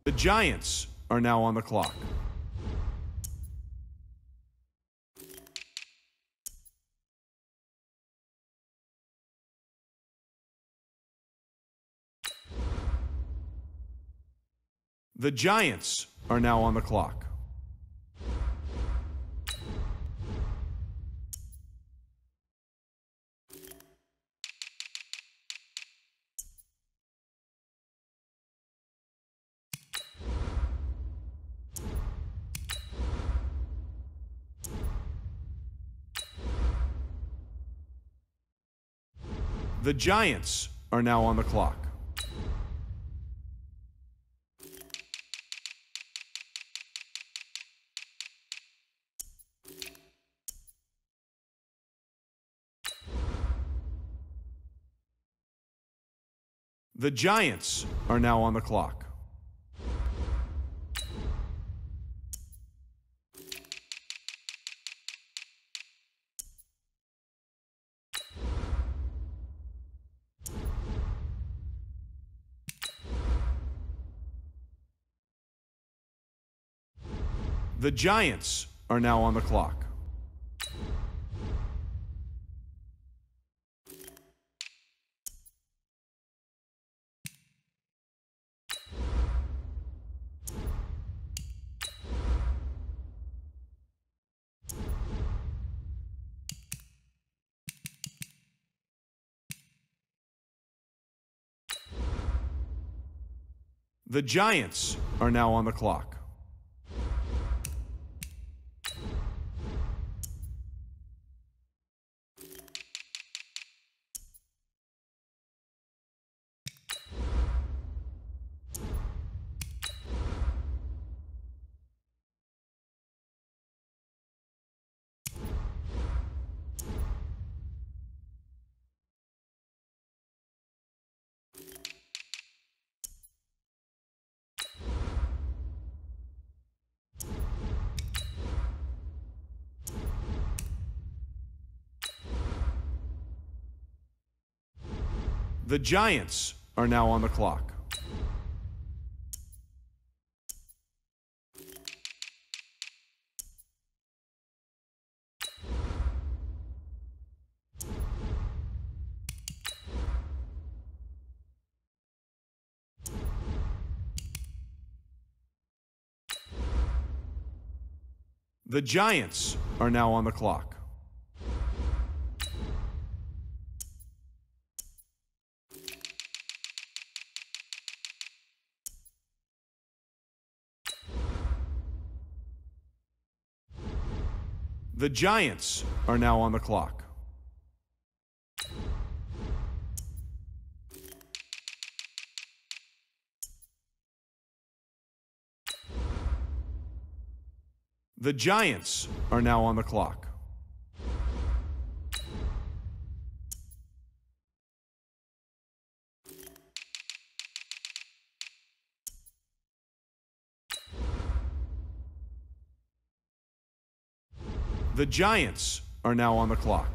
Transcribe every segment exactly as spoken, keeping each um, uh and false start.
The Giants are now on the clock. The Giants are now on the clock. The Giants are now on the clock. The Giants are now on the clock. The Giants are now on the clock. The Giants are now on the clock. The Giants are now on the clock. The Giants are now on the clock. The Giants are now on the clock. The Giants are now on the clock. The Giants are now on the clock.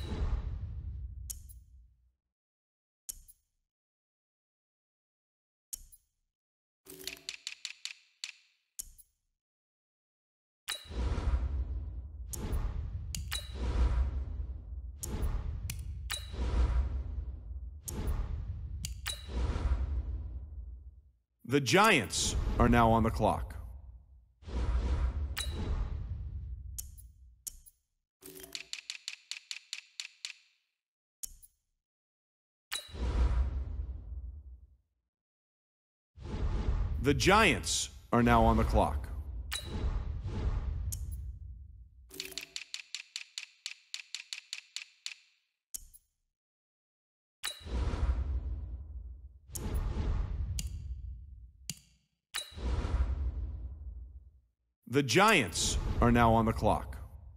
The Giants are now on the clock. The Giants are now on the clock. The Giants are now on the clock.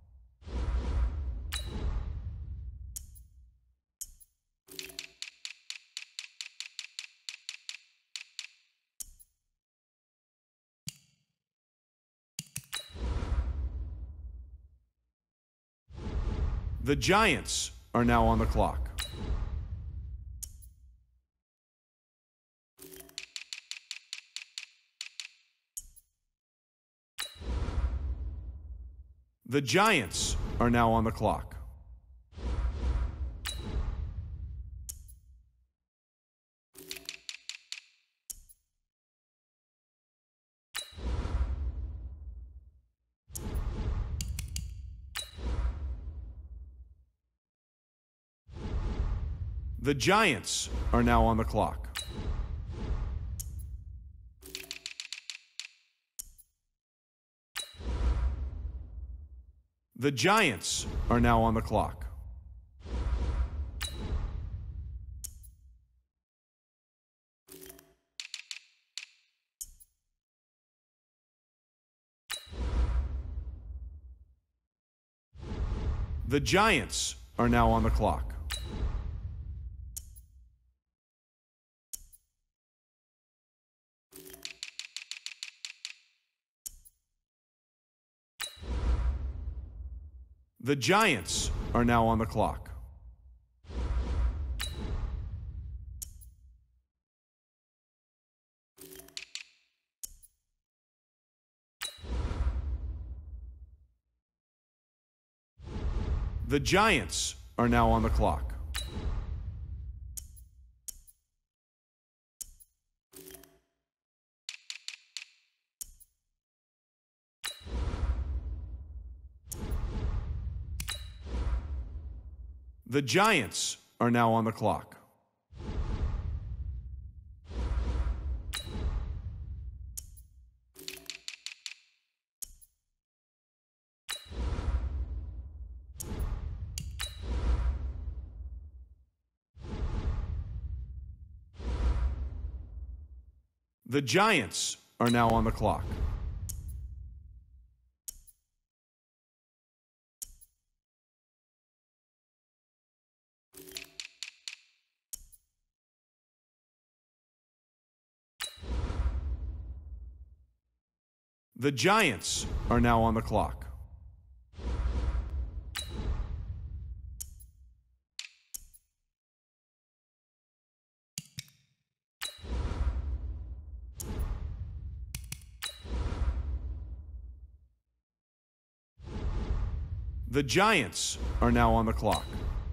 The Giants are now on the clock. The Giants are now on the clock. The Giants are now on the clock. The Giants are now on the clock. The Giants are now on the clock. The Giants are now on the clock. The Giants are now on the clock. The Giants are now on the clock. The Giants are now on the clock. The Giants are now on the clock. The Giants are now on the clock.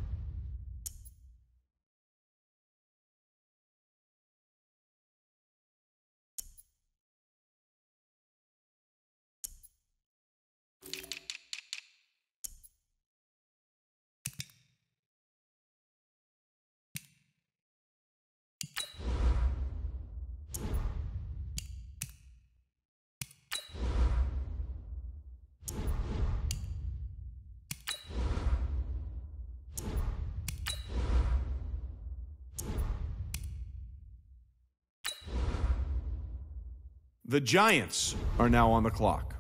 The Giants are now on the clock.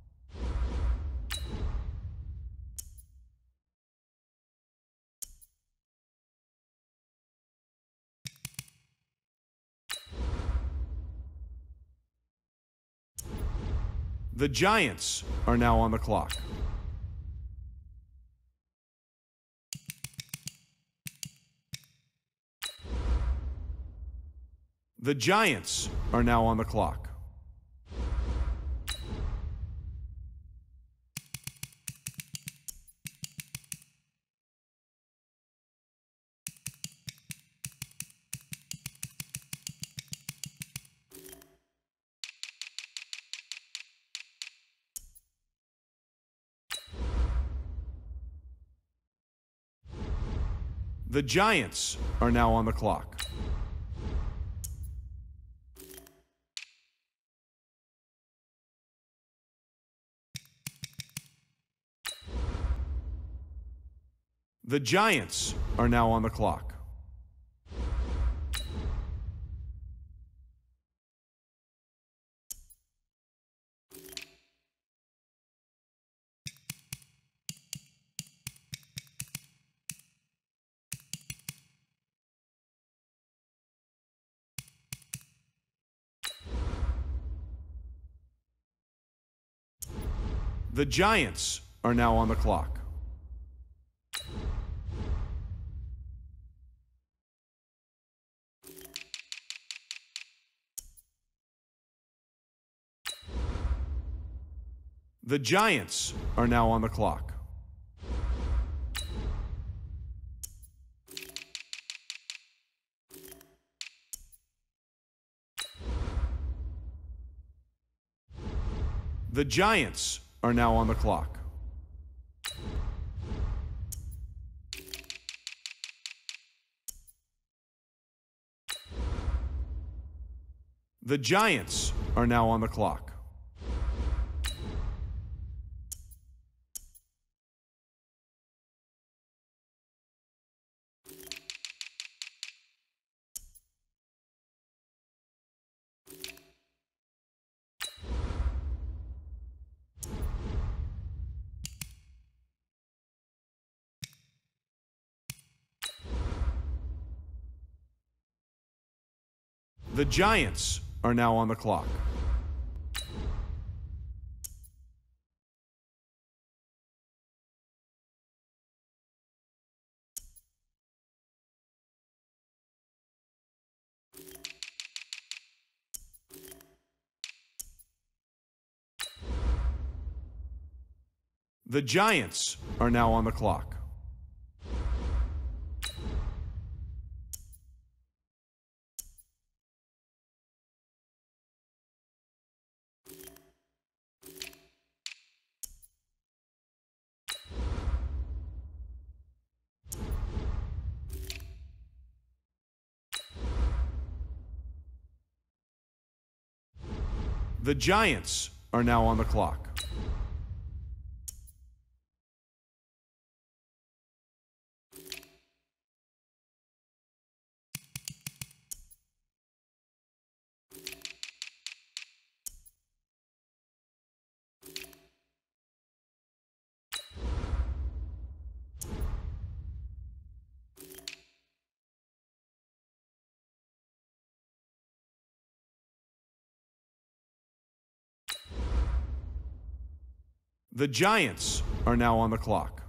The Giants are now on the clock. The Giants are now on the clock. The Giants are now on the clock. The Giants are now on the clock. The Giants are now on the clock. The Giants are now on the clock. The Giants are now on the clock. The Giants are now on the clock. The Giants are now on the clock. The Giants are now on the clock. The Giants are now on the clock. The Giants are now on the clock.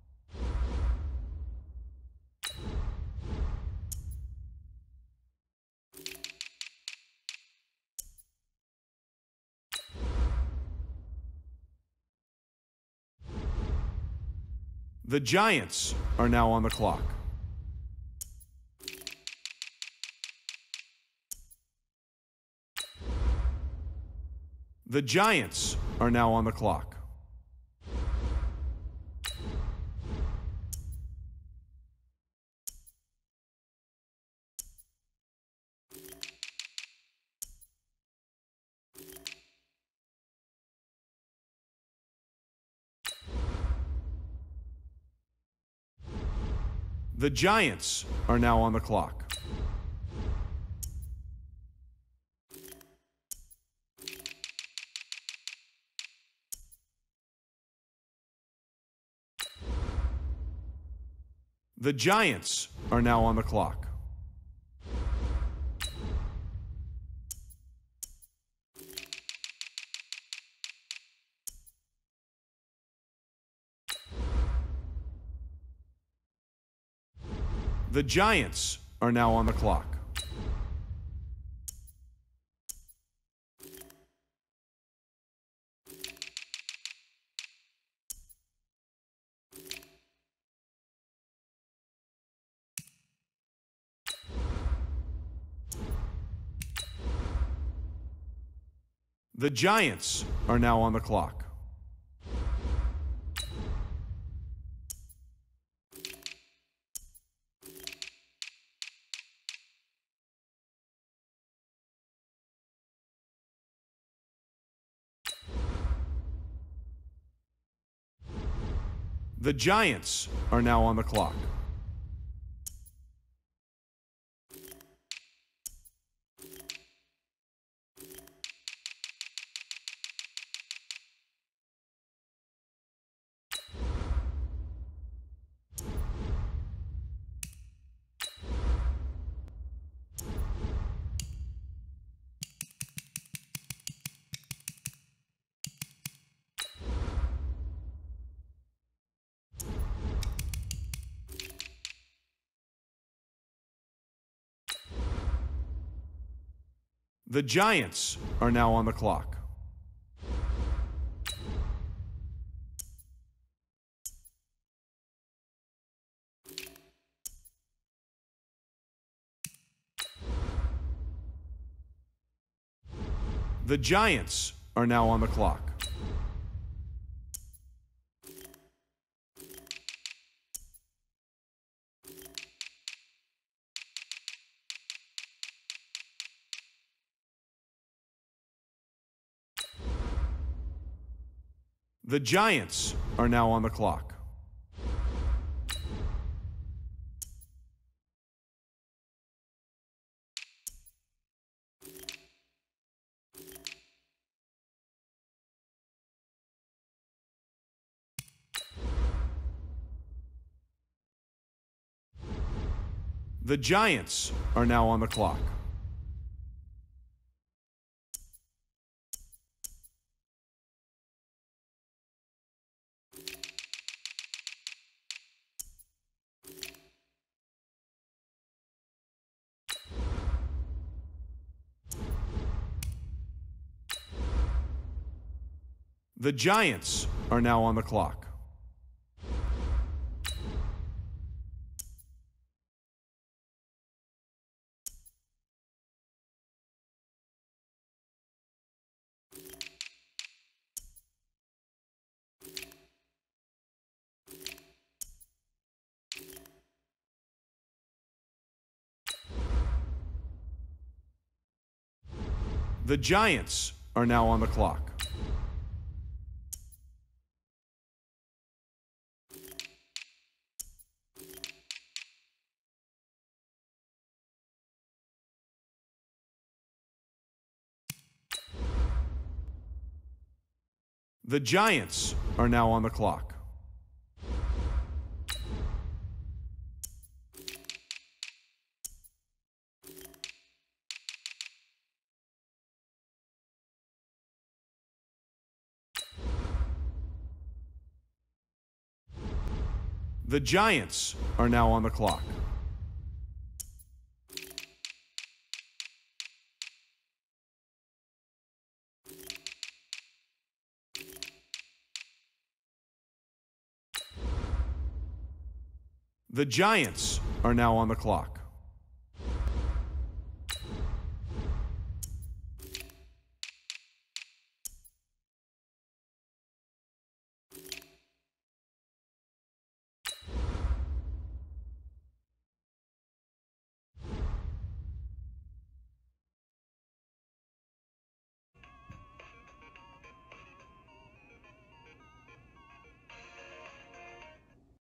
The Giants are now on the clock. The Giants are now on the clock. The Giants are now on the clock. The Giants are now on the clock. The Giants are now on the clock. The Giants are now on the clock. The Giants are now on the clock. The Giants are now on the clock. The Giants are now on the clock. The Giants are now on the clock. The Giants are now on the clock. The Giants are now on the clock. The Giants are now on the clock. The Giants are now on the clock. The Giants are now on the clock. The Giants are now on the clock.